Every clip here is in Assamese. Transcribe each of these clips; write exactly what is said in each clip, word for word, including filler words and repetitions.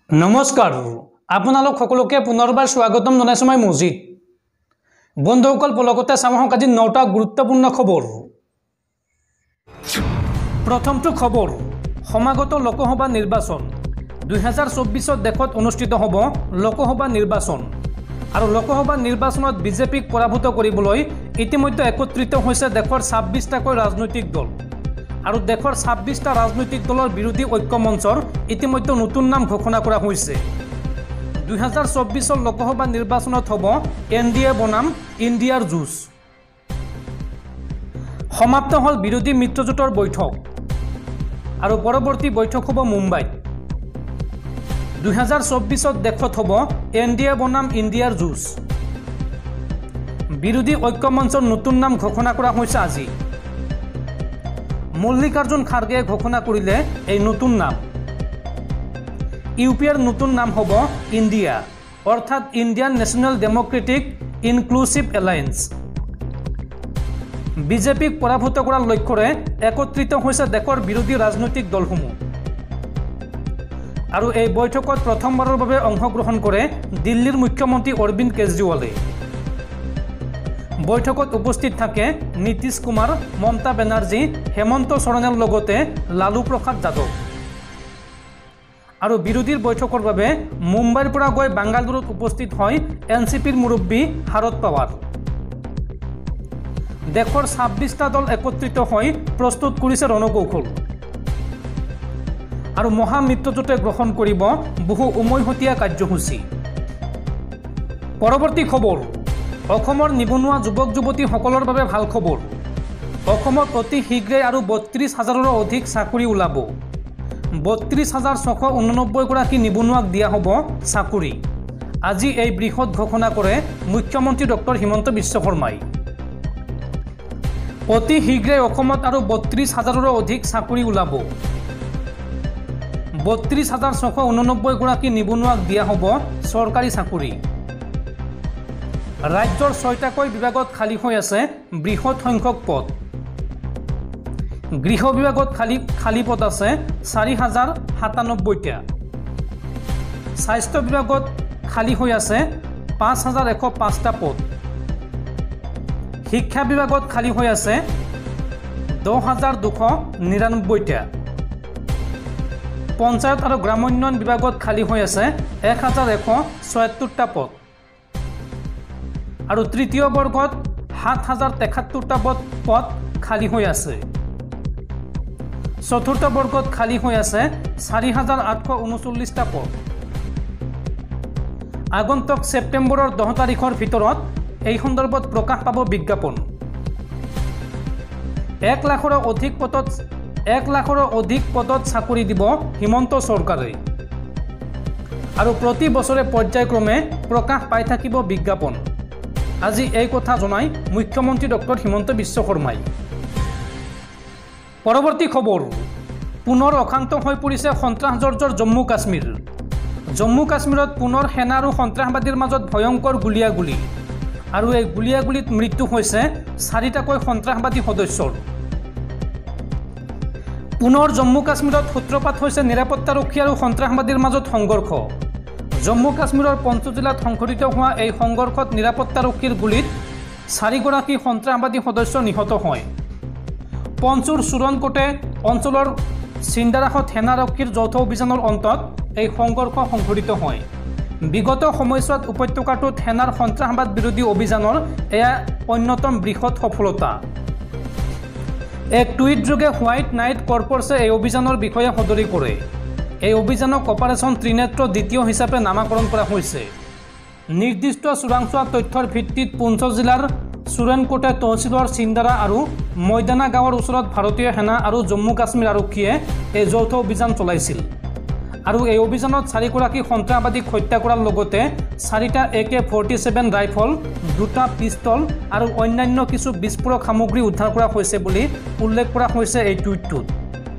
नमस्कार आपनालोक सकलोके पुनर्बार स्वागतम जनाइছো মই মজিদ বন্ধুসকল পলকতে সামহক আজি নটা গুৰুত্বপূৰ্ণ খবৰ প্ৰথমটো খবৰ সমাগত লোকসভা নিৰ্বাচন দুই হাজাৰ চৌব্বিশ দেশত অনুষ্ঠিত হ'ব লোকসভা নিৰ্বাচন আৰু লোকসভা নিৰ্বাচনত বিজেপিক পৰাভূত কৰিবলৈ ইতিমধ্যে একত্ৰিত হৈছে দেশৰ ছাব্বিশ টাকৈ ৰাজনৈতিক দল আৰু দেশৰ ছাব্বিশ টা ৰাজনৈতিক দলৰ বিৰোধী ঐক্য মঞ্চৰ ইতিমধ্যে নতুন নাম ঘোষণা কৰা হৈছে দুই হাজাৰ চৌব্বিশ লোকসভা নিৰ্বাচনত হ'ব এনডিএ বনাম ইণ্ডিয়াৰ যুঁজ সমাপ্ত হল বিৰোধী মিত্ৰজোঁটৰ বৈঠক আৰু পৰৱৰ্তী বৈঠক হ'ব মুম্বাইত দুই হাজাৰ চৌব্বিশ দেশত হ'ব এনডিএ বনাম ইণ্ডিয়াৰ যুঁজ বিৰোধী ঐক্য মঞ্চৰ নতুন নাম ঘোষণা কৰা হৈছে আজি মল্লিকাৰ্জুন খাৰ্গে ঘোষণা কৰিলে এই নতুন নাম ইউপিৰ নতুন নাম হ'ব ইণ্ডিয়া অৰ্থাৎ Indian national democratic inclusive alliance বিজেপিক পৰাভূত কৰাৰ লক্ষ্যৰে একত্ৰিত হৈছে দেশৰ বিৰোধী ৰাজনৈতিক দলসমূহ আৰু এই বৈঠকত প্ৰথমবাৰৰ বাবে অংশগ্ৰহণ কৰে দিল্লীৰ মুখ্যমন্ত্ৰী অৰবিন্দ কেজৰিৱালে বৈঠকত উপস্থিত থাকে নীতিশ কুমাৰ মমতা বেনাৰ্জী হেমন্ত সৰেনৰ লগতে লালু প্ৰসাদ যাদৱ আৰু বিৰোধীৰ বৈঠকৰ বাবে মুম্বাইৰ পৰা গৈ বাংগালুৰুত উপস্থিত হয় এনচিপিৰ মুৰব্বী শাৰদ পাৱাৰ দেশৰ ছাব্বিশ টা দল একত্ৰিত হৈ প্ৰস্তুত কৰিছে ৰণকৌশল আৰু মহামিত্ৰজোঁটে গ্ৰহণ কৰিব বহু উমৈহতীয়া কাৰ্যসূচী পৰৱৰ্তী খবৰ অসমৰ নিবনুৱা যুৱক যুৱতীসকলৰ বাবে ভাল খবৰ অসমত অতি শীঘ্ৰে আৰু বত্ৰিশ হাজাৰৰো অধিক চাকৰি ওলাব বত্ৰিশ হাজাৰ ছশ ঊননব্বৈ গৰাকী নিবনুৱাক দিয়া হ'ব চাকৰি আজি এই বৃহৎ ঘোষণা কৰে মুখ্যমন্ত্ৰী ডক্টৰ হিমন্ত বিশ্ব শৰ্মাই অতি শীঘ্ৰে অসমত আৰু বত্ৰিশ হাজাৰৰো অধিক চাকৰি ওলাব বত্ৰিশ হাজাৰ ছশ ঊননব্বৈ গৰাকী নিবনুৱাক দিয়া হ'ব চৰকাৰী চাকৰি ৰাজ্যৰ ছয়টাকৈ বিভাগত খালী হৈ আছে বৃহৎ সংখ্যক পদ গৃহ বিভাগত খালী খালী পদ আছে চাৰি হাজাৰ সাতানব্বৈটা স্বাস্থ্য বিভাগত খালী হৈ আছে পাঁচ হাজাৰ এশ পাঁচটা পদ শিক্ষা বিভাগত খালী হৈ আছে দহ হাজাৰ দুশ নিৰানব্বৈটা পঞ্চায়ত আৰু গ্ৰামোন্নয়ন বিভাগত খালী হৈ আছে এক হাজাৰ এশ ছয়ত্তৰটা পদ আৰু তৃতীয় বৰ্গত সাত হাজাৰ তেসত্তৰটা পদ পদ খালী হৈ আছে চতুৰ্থ বৰ্গত খালী হৈ আছে চাৰি হাজাৰ আঠশ ঊনচল্লিছটা পদ আগন্তুক ছেপ্টেম্বৰৰ দহ তাৰিখৰ ভিতৰত এই সন্দৰ্ভত প্ৰকাশ পাব বিজ্ঞাপন এক লাখৰো অধিক পদত এক লাখৰো অধিক পদত চাকৰি দিব হিমন্ত চৰকাৰে আৰু প্ৰতি বছৰে পৰ্যায়ক্ৰমে প্ৰকাশ পাই থাকিব বিজ্ঞাপন আজি এই কথা জনাই মুখ্যমন্ত্ৰী ডক্টৰ হিমন্ত বিশ্ব শৰ্মাই পৰৱৰ্তী খবৰ পুনৰ অশান্ত হৈ পৰিছে সন্ত্ৰাসজৰ্জৰ জম্মু কাশ্মীৰ জম্মু কাশ্মীৰত পুনৰ সেনা আৰু সন্ত্ৰাসবাদীৰ মাজত ভয়ংকৰ গুলীয়াগুলী আৰু এই গুলীয়াগুলীত মৃত্যু হৈছে চাৰিটাকৈ সন্ত্ৰাসবাদী সদস্যৰ পুনৰ জম্মু কাশ্মীৰত সূত্ৰপাত হৈছে নিৰাপত্তাৰক্ষী আৰু সন্ত্ৰাসবাদীৰ মাজত সংঘৰ্ষ জম্মু কাশ্মীৰৰ পঞ্চ জিলাত সংঘটিত হোৱা এই সংঘৰ্ষত নিৰাপত্তাৰক্ষীৰ গুলীত চাৰিগৰাকী সন্ত্ৰাসবাদী সদস্য নিহত হয় পঞ্চুৰ চুৰণকোটে অঞ্চলৰ চিন্দাৰাহত সেনাৰক্ষীৰ যৌথ অভিযানৰ অন্তত এই সংঘৰ্ষ সংঘটিত হয় বিগত সময়ছোৱাত উপত্যকাটোত সেনাৰ সন্ত্ৰাসবাদ বিৰোধী অভিযানৰ এয়া অন্যতম বৃহৎ সফলতা এক টুইট যোগে হোৱাইট নাইট কৰ্পছে এই অভিযানৰ বিষয়ে সদৰি কৰে এই অভিযানক অপাৰেশ্যন ত্ৰিনেত্ৰ দ্বিতীয় হিচাপে নামাকৰণ কৰা হৈছে নিৰ্দিষ্ট চোৰাংচোৱা তথ্যৰ ভিত্তিত পুঞ্চ জিলাৰ চুৰেনকোটে তহচিলৰ চিন্দাৰা আৰু ময়দানা গাঁৱৰ ওচৰত ভাৰতীয় সেনা আৰু জম্মু কাশ্মীৰ আৰক্ষীয়ে এই যৌথ অভিযান চলাইছিল আৰু এই অভিযানত চাৰিগৰাকী সন্ত্ৰাসবাদীক হত্যা কৰাৰ লগতে চাৰিটা A K forty seven rifle দুটা পিষ্টল আৰু অন্যান্য কিছু বিস্ফোৰক সামগ্ৰী উদ্ধাৰ কৰা হৈছে বুলি উল্লেখ কৰা হৈছে এই টুইটটোত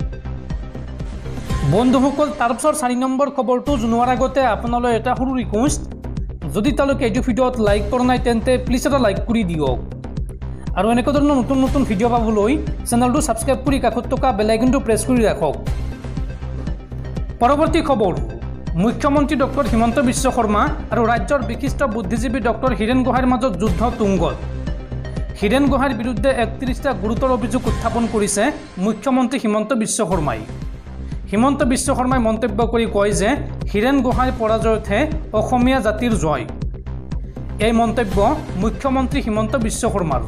বন্ধুসকল তাৰপিছৰ চাৰি নম্বৰ খবৰটো জনোৱাৰ আগতে আপোনালৈ এটা সৰু ৰিকুৱেষ্ট যদি তেওঁলোকে এইটো ভিডিঅ'ত লাইক কৰা নাই তেন্তে প্লিজ এটা লাইক কৰি দিয়ক আৰু এনেকুৱা ধৰণৰ নতুন নতুন ভিডিঅ' পাবলৈ চেনেলটো ছাবস্ক্ৰাইব কৰি কাষত থকা বেল আইকনটো প্ৰেছ কৰি ৰাখক পৰৱৰ্তী খবৰ মুখ্যমন্ত্ৰী ডক্টৰ হিমন্ত বিশ্ব শৰ্মা আৰু ৰাজ্যৰ বিশিষ্ট বুদ্ধিজীৱী ডক্টৰ হীৰেন গোহাঁইৰ মাজত যুদ্ধ তুংগত। হীৰেন গোহাঁইৰ বিৰুদ্ধে একত্ৰিশটা গুৰুতৰ অভিযোগ উত্থাপন কৰিছে মুখ্যমন্ত্ৰী হিমন্ত বিশ্ব শৰ্মাই। হিমন্ত বিশ্ব শৰ্মাই মন্তব্য কৰি কয় যে হীৰেন গোহাঁইৰ পৰাজয়তহে অসমীয়া জাতিৰ জয়। এই মন্তব্য মুখ্যমন্ত্ৰী হিমন্ত বিশ্ব শৰ্মাৰ।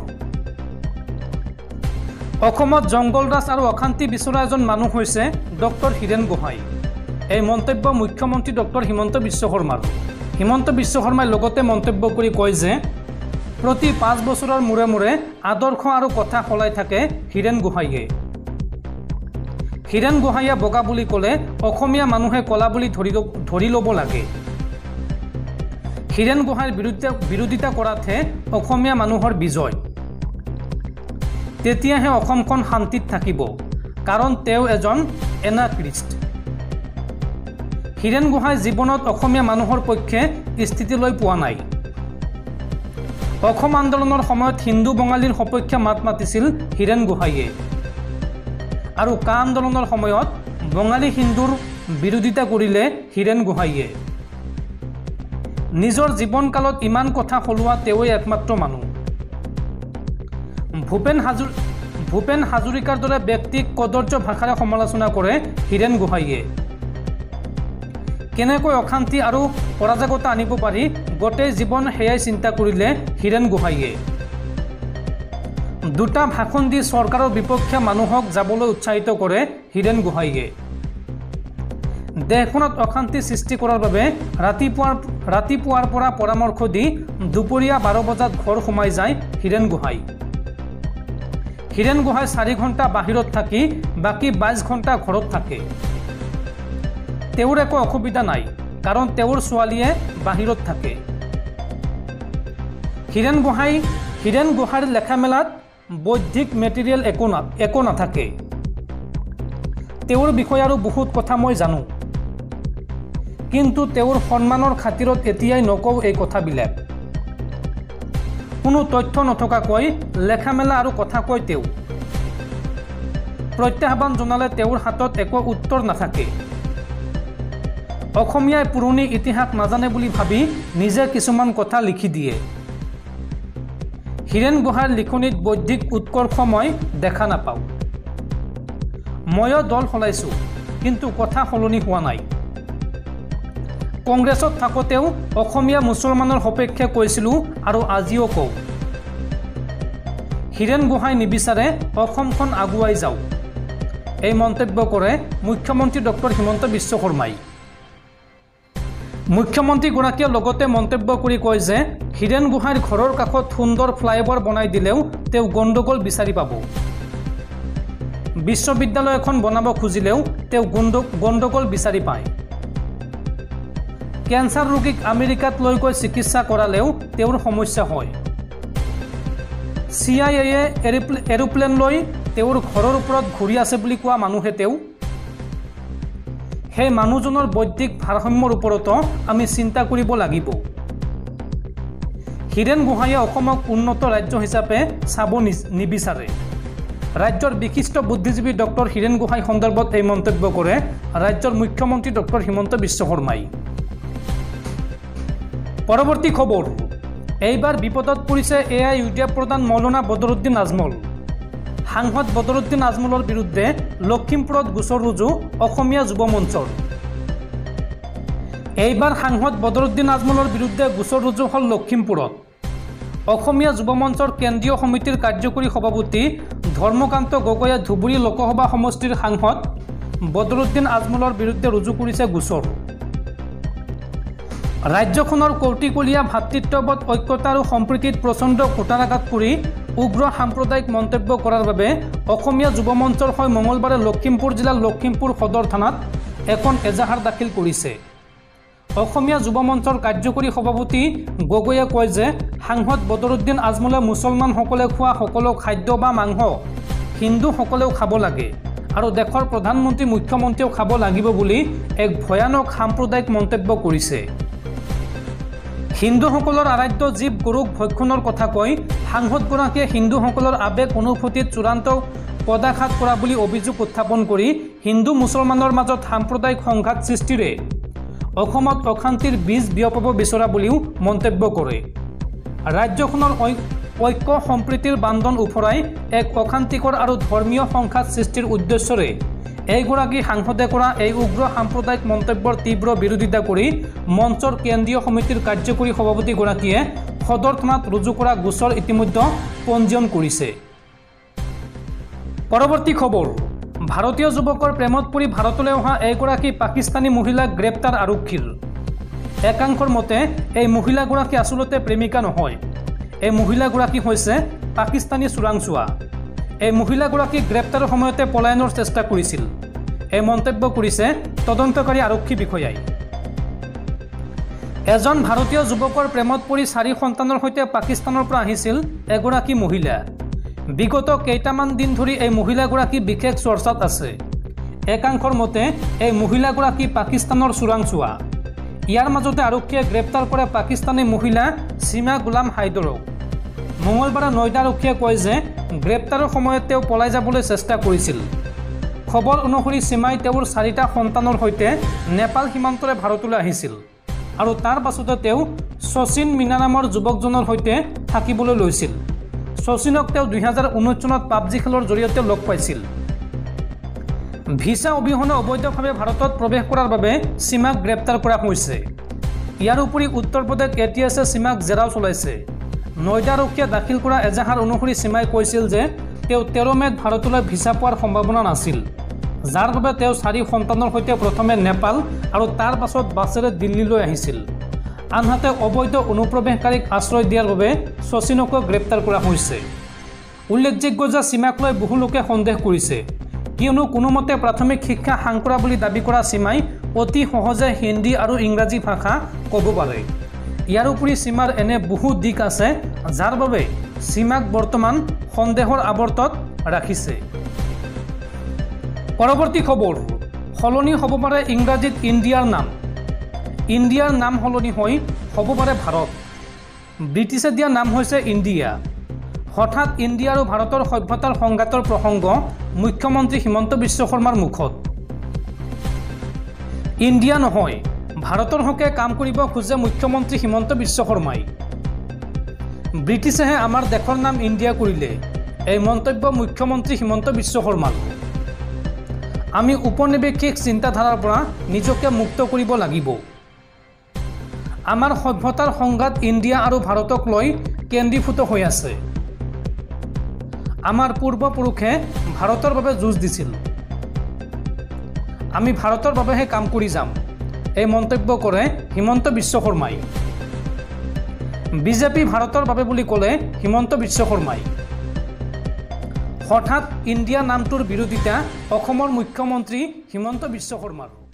অসমত জংগলৰাজ আৰু অশান্তি বিচৰা এজন মানুহ হৈছে ডক্টৰ হীৰেন গোহাঁই। এই মন্তব্য মুখ্যমন্ত্ৰী ডক্টৰ হিমন্ত বিশ্ব শৰ্মাৰ। হিমন্ত বিশ্ব শৰ্মাই লগতে মন্তব্য কৰি কয় যে প্ৰতি পাঁচ বছৰৰ মূৰে মূৰে আদৰ্শ আৰু কথা সলাই থাকে হীৰেন গোহাঁইয়ে। হীৰেন গোহাঁইয়ে বগা বুলি ক'লে অসমীয়া মানুহে কলা বুলি ধৰি ধৰি ল'ব লাগে। হীৰেন গোহাঁইৰ বিৰুদ্ধে বিৰোধিতা কৰাতহে অসমীয়া মানুহৰ বিজয়। তেতিয়াহে অসমখন শান্তিত থাকিব, কাৰণ তেওঁ এজন এনাক্ৰিষ্ট। হীৰেন গোহাঁই জীৱনত অসমীয়া মানুহৰ পক্ষে স্থিতি লৈ পোৱা নাই। অসম আন্দোলনৰ সময়ত হিন্দু বঙালীৰ সপক্ষে মাত মাতিছিল হীৰেন গোহাঁইয়ে, আৰু কা আন্দোলনৰ সময়ত বঙালী হিন্দুৰ বিৰোধিতা কৰিলে হীৰেন গোহাঁইয়ে। নিজৰ জীৱনকালত ইমান কথা সলোৱা তেওঁই একমাত্ৰ মানুহ। ভূপেন হাজৰি ভূপেন হাজৰিকাৰ দৰে ব্যক্তিক কদৰ্য ভাষাৰে সমালোচনা কৰে হীৰেন গোহাঁইয়ে। কেনেকৈ অশান্তি আৰু অৰাজকতা আনিব পাৰি গোটেই জীৱন সেয়াই চিন্তা কৰিলে হীৰেন গোহাঁইয়ে। দুটা ভাষণ দি চৰকাৰৰ বিপক্ষে মানুহক যাবলৈ উৎসাহিত কৰে হীৰেন গোহাঁইয়ে। দেশখনত অশান্তি সৃষ্টি কৰাৰ বাবে ৰাতিপুৱাৰ ৰাতিপুৱাৰ পৰা পৰামৰ্শ দি দুপৰীয়া বাৰ বজাত ঘৰ সোমাই যায় হীৰেন গোহাঁই। হীৰেন গোহাঁই চাৰি ঘণ্টা বাহিৰত থাকি বাকী বাইছ ঘণ্টা ঘৰত থাকে। তেওঁৰ একো অসুবিধা নাই, কাৰণ তেওঁৰ ছোৱালীয়ে বাহিৰত থাকে। হীৰেন গোহাঁই হীৰেন গোহাঁইৰ লেখা মেলাত বৌদ্ধিক মেটেৰিয়েল একো না একো নাথাকে। তেওঁৰ বিষয়ে আৰু বহুত কথা মই জানো, কিন্তু তেওঁৰ সন্মানৰ খাতিৰত এতিয়াই নকওঁ এই কথাবিলাক। কোনো তথ্য নথকাকৈ লেখা মেলা আৰু কথা কয় তেওঁ। প্ৰত্যাহ্বান জনালে তেওঁৰ হাতত একো উত্তৰ নাথাকে। অসমীয়াই পুৰণি ইতিহাস নাজানে বুলি ভাবি নিজে কিছুমান কথা লিখি দিয়ে। হীৰেন গোহাঁইৰ লিখনিত বৌদ্ধিক উৎকৰ্ষ মই দেখা নাপাওঁ। ময়ো দল সলাইছোঁ, কিন্তু কথা সলনি হোৱা নাই। কংগ্ৰেছত থাকোঁতেও অসমীয়া মুছলমানৰ সপক্ষে কৈছিলোঁ আৰু আজিও কওঁ। হীৰেন গোহাঁই নিবিচাৰে অসমখন আগুৱাই যাওক। এই মন্তব্য কৰে মুখ্যমন্ত্ৰী ডক্টৰ হিমন্ত বিশ্ব শৰ্মাই। মুখ্যমন্ত্ৰীগৰাকীয়ে লগতে মন্তব্য কৰি কয় যে হীৰেন গোহাঁইৰ ঘৰৰ কাষত সুন্দৰ ফ্লাইঅভাৰ বনাই দিলেও তেওঁ গণ্ডগোল বিচাৰি পাব। বিশ্ববিদ্যালয় এখন বনাব খুজিলেও তেওঁ গণ্ড গণ্ডগোল বিচাৰি পায়। কেঞ্চাৰ ৰোগীক আমেৰিকাত লৈ গৈ চিকিৎসা কৰালেও তেওঁৰ সমস্যা হয়। চি আই এয়ে এৰোপ্লেন লৈ তেওঁৰ ঘৰৰ ওপৰত ঘূৰি আছে বুলি কোৱা মানুহে তেওঁ। সেই মানুহজনৰ বৌদ্ধিক ভাৰসাম্যৰ ওপৰতো আমি চিন্তা কৰিব লাগিব। হীৰেন গোহাঁইয়ে অসমক উন্নত ৰাজ্য হিচাপে চাব নিবিচাৰে। ৰাজ্যৰ বিশিষ্ট বুদ্ধিজীৱী ডক্টৰ হীৰেন গোহাঁই সন্দৰ্ভত এই মন্তব্য কৰে ৰাজ্যৰ মুখ্যমন্ত্ৰী ডক্টৰ হিমন্ত বিশ্ব শৰ্মাই। পৰৱৰ্তী খবৰ, এইবাৰ বিপদত পৰিছে A I U D F প্ৰধান মৌলানা বদৰুদ্দিন আজমল। সাংসদ বদৰুদ্দিন আজমলৰ বিৰুদ্ধে লখিমপুৰত গোচৰ ৰুজু অসমীয়া যুৱ মঞ্চৰ। এইবাৰ সাংসদ বদৰুদ্দিন আজমলৰ বিৰুদ্ধে গোচৰ ৰুজু হ'ল লখিমপুৰত। অসমীয়া যুৱ মঞ্চৰ কেন্দ্ৰীয় সমিতিৰ কাৰ্যকৰী সভাপতি ধৰ্মকান্ত গগৈয়ে ধুবুৰী লোকসভা সমষ্টিৰ সাংসদ বদৰুদ্দিন আজমলৰ বিৰুদ্ধে ৰুজু কৰিছে গোচৰ। ৰাজ্যখনৰ কৌটিকলীয়া ভাতৃত্ববোধ ঐক্যতা আৰু সম্প্ৰীতিত প্ৰচণ্ড কুটাৰাঘাত কৰি উগ্ৰ সাম্প্ৰদায়িক মন্তব্য কৰাৰ বাবে অসমীয়া যুৱ মঞ্চৰ হৈ মঙলবাৰে লখিমপুৰ জিলাৰ লখিমপুৰ সদৰ থানাত এখন এজাহাৰ দাখিল কৰিছে। অসমীয়া যুৱ মঞ্চৰ কাৰ্যকৰী সভাপতি গগৈয়ে কয় যে সাংসদ বদৰুদ্দিন আজমলে মুছলমানসকলে খোৱা সকলো খাদ্য বা মাংস হিন্দুসকলেও খাব লাগে আৰু দেশৰ প্ৰধানমন্ত্ৰী মুখ্যমন্ত্ৰীয়েও খাব লাগিব বুলি এক ভয়ানক সাম্প্ৰদায়িক মন্তব্য কৰিছে। হিন্দুসকলৰ আৰাধ্য জীৱ গৰুক ভক্ষণৰ কথা কৈ সাংসদগৰাকীয়ে হিন্দুসকলৰ আৱেগ অনুভূতিত চূড়ান্ত পদাঘাত কৰা বুলি অভিযোগ উত্থাপন কৰি হিন্দু মুছলমানৰ মাজত সাম্প্ৰদায়িক সংঘাত সৃষ্টিৰে অসমত অশান্তিৰ বীজ বিয়পাব বিচৰা বুলিও মন্তব্য কৰে। ৰাজ্যখনৰ ঐক্য সম্প্ৰীতিৰ বান্ধন উফৰাই এক অশান্তিকৰ আৰু ধৰ্মীয় সংঘাত সৃষ্টিৰ উদ্দেশ্যৰে এইগৰাকী সাংসদে কৰা এই উগ্ৰ সাম্প্ৰদায়িক মন্তব্যৰ তীব্ৰ বিৰোধিতা কৰি মঞ্চৰ কেন্দ্ৰীয় সমিতিৰ কাৰ্যকৰী সভাপতিগৰাকীয়ে সদৰ থানাত ৰুজু কৰা গোচৰ ইতিমধ্যে পঞ্জীয়ন কৰিছে। পৰৱৰ্তী খবৰ, ভাৰতীয় যুৱকৰ প্ৰেমত পৰি ভাৰতলৈ অহা এগৰাকী পাকিস্তানী মহিলাক গ্ৰেপ্তাৰ আৰক্ষীৰ। একাংশৰ মতে এই মহিলাগৰাকী আচলতে প্ৰেমিকা নহয়, এই মহিলাগৰাকী হৈছে পাকিস্তানী চোৰাংচোৱা। এই মহিলাগৰাকীক গ্ৰেপ্তাৰৰ সময়তে পলায়নৰ চেষ্টা কৰিছিল, এই মন্তব্য কৰিছে তদন্তকাৰী আৰক্ষী বিষয়াই। এজন ভাৰতীয় যুৱকৰ প্ৰেমত পৰি চাৰি সন্তানৰ সৈতে পাকিস্তানৰ পৰা আহিছিল এগৰাকী মহিলা। বিগত কেইটামান দিন ধৰি এই মহিলাগৰাকী বিশেষ চৰ্চাত আছে। একাংশৰ মতে এই মহিলাগৰাকী পাকিস্তানৰ চোৰাংচোৱা। ইয়াৰ মাজতে আৰক্ষীয়ে গ্ৰেপ্তাৰ কৰে পাকিস্তানী মহিলা সীমা গুলাম হাইদৰক। মঙলবাৰে নয়ডা আৰক্ষীয়ে কয় যে গ্ৰেপ্তাৰৰ সময়ত তেওঁ পলাই যাবলৈ চেষ্টা কৰিছিল। খবৰ অনুসৰি সীমাই তেওঁৰ চাৰিটা সন্তানৰ সৈতে নেপাল সীমান্তৰে ভাৰতলৈ আহিছিল আৰু তাৰ পাছতে তেওঁ শচীন মীনা নামৰ যুৱকজনৰ সৈতে থাকিবলৈ লৈছিল। শচীনক তেওঁ দুই হাজাৰ ঊনৈছ চনত পাবজি খেলৰ জৰিয়তে লগ পাইছিল। ভিছা অবিহনে অবৈধভাৱে ভাৰতত প্ৰৱেশ কৰাৰ বাবে সীমাক গ্ৰেপ্তাৰ কৰা হৈছে। ইয়াৰ উপৰি উত্তৰ প্ৰদেশ এ টি এছে সীমাক জেৰাও চলাইছে। নয়ডা আৰক্ষীয়ে দাখিল কৰা এজাহাৰ অনুসৰি সীমাই কৈছিল যে তেওঁ তেৰ মে'ত ভাৰতলৈ ভিছা পোৱাৰ সম্ভাৱনা নাছিল, যাৰ বাবে তেওঁ চাৰি সন্তানৰ সৈতে প্ৰথমে নেপাল আৰু তাৰ পাছত বাছেৰে দিল্লীলৈ আহিছিল। আনহাতে অবৈধ অনুপ্ৰৱেশকাৰীক আশ্ৰয় দিয়াৰ বাবে শচীনকো গ্ৰেপ্তাৰ কৰা হৈছে। উল্লেখযোগ্য যে সীমাক লৈ বহু লোকে সন্দেহ কৰিছে, কিয়নো কোনোমতে প্ৰাথমিক শিক্ষা সাংকৰা বুলি দাবী কৰা সীমাই অতি সহজে হিন্দী আৰু ইংৰাজী ভাষা ক'ব পাৰে। ইয়াৰ উপৰি সীমাৰ এনে বহু দিশ আছে যাৰ বাবে সীমাক বৰ্তমান সন্দেহৰ আৱৰ্তত ৰাখিছে। পৰৱৰ্তী খবৰ, সলনি হ'ব পাৰে ইংৰাজীত ইণ্ডিয়াৰ নাম। ইণ্ডিয়াৰ নাম সলনি হৈ হ'ব পাৰে ভাৰত। ব্ৰিটিছে দিয়া নাম হৈছে ইণ্ডিয়া। হঠাৎ ইণ্ডিয়া আৰু ভাৰতৰ সভ্যতাৰ সংঘাতৰ প্ৰসংগ মুখ্যমন্ত্ৰী হিমন্ত বিশ্ব শৰ্মাৰ মুখত। ইণ্ডিয়া নহয়, ভাৰতৰ হকে কাম কৰিব খোজে মুখ্যমন্ত্ৰী হিমন্ত বিশ্ব শৰ্মাই। ব্ৰিটিছেহে আমাৰ দেশৰ নাম ইণ্ডিয়া কৰিলে, এই মন্তব্য মুখ্যমন্ত্ৰী হিমন্ত বিশ্ব শৰ্মাৰ। আমি উপনিৱেশিক চিন্তাধাৰাৰ পৰা নিজকে মুক্ত কৰিব লাগিব। আমাৰ সভ্যতাৰ সংঘাত ইণ্ডিয়া আৰু ভাৰতক লৈ কেন্দ্ৰীভূত হৈ আছে। আমাৰ পূৰ্বপুৰুষে ভাৰতৰ বাবে যুঁজ দিছিল, আমি ভাৰতৰ বাবেহে কাম কৰি যাম, এই মন্তব্য কৰে হিমন্ত বিশ্ব শৰ্মাই। বিজেপি ভাৰতৰ বাবে বুলি ক'লে হিমন্ত বিশ্ব শৰ্মাই। হঠাৎ ইণ্ডিয়া নামটোৰ বিৰোধিতা অসমৰ মুখ্যমন্ত্ৰী হিমন্ত বিশ্ব শৰ্মাৰ।